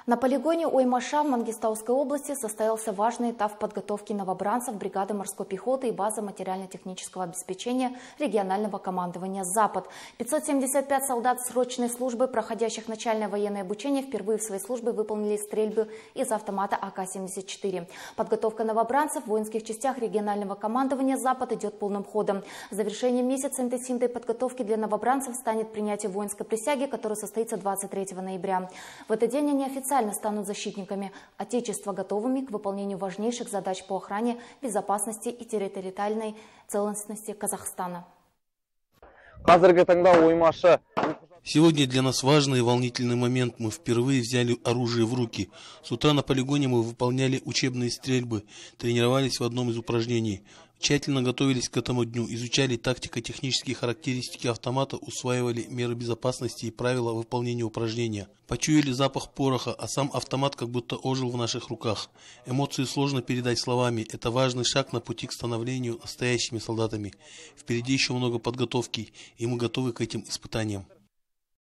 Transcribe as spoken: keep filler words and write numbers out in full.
На полигоне Оймаша в Мангистауской области состоялся важный этап подготовки новобранцев бригады морской пехоты и базы материально-технического обеспечения регионального командования «Запад». пятьсот семьдесят пять солдат срочной службы, проходящих начальное военное обучение, впервые в своей службе выполнили стрельбы из автомата А К семьдесят четыре. Подготовка новобранцев в воинских частях регионального командования «Запад» идет полным ходом. Завершением месяца интенсивной подготовки для новобранцев станет принятие воинской присяги, которая состоится двадцать третьего ноября. В этот день они официально станут защитниками Отечества, готовыми к выполнению важнейших задач по охране, безопасности и территориальной целостности Казахстана. Сегодня для нас важный и волнительный момент. Мы впервые взяли оружие в руки. С утра на полигоне мы выполняли учебные стрельбы, тренировались в одном из упражнений. Тщательно готовились к этому дню, изучали тактико-технические характеристики автомата, усваивали меры безопасности и правила выполнения упражнения. Почуяли запах пороха, а сам автомат как будто ожил в наших руках. Эмоции сложно передать словами. Это важный шаг на пути к становлению настоящими солдатами. Впереди еще много подготовки, и мы готовы к этим испытаниям.